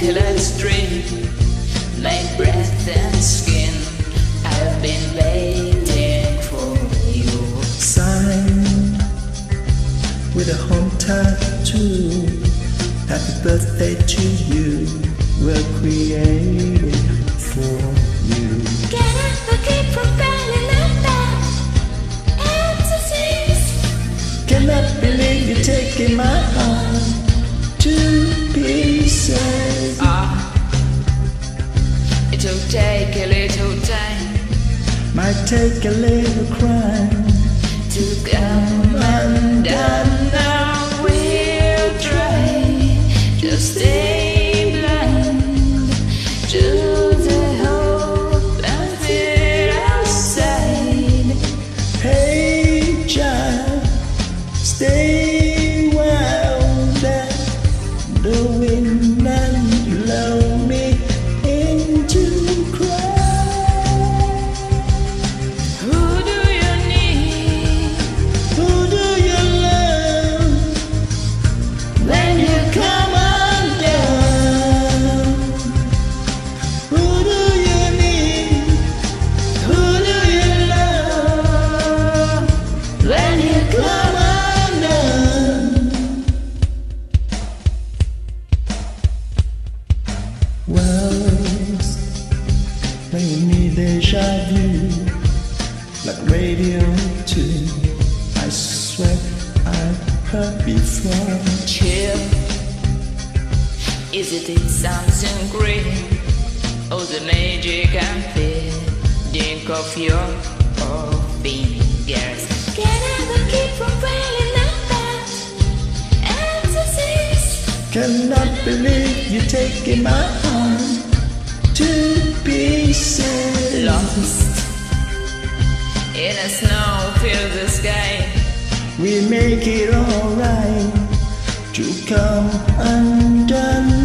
let's dream. My breath and skin, I've been waiting for you. Sign with a home tattoo. Happy birthday to you. We're created for you. Can I keep from falling apart? Entities. Cannot believe you're taking my heart to pieces. It'll take a little time, Might take a little crime to come undone. Now we'll try to stay blind to the hope and fear outside. Hey child, stay wild and the wind and blow me into cry. Who do you need? Who do you love when you come undone? Who do you need? Who do you love when you come undone? Words bringing me deja vu, like radio too. I swear I've heard before. Chill. Is it something great? Oh, the magic and fear. Think of your fingers. Can I keep from falling apart? Entities. Cannot believe you're taking my heart to pieces. Lost in a snow-filled sky. We make it alright to come undone.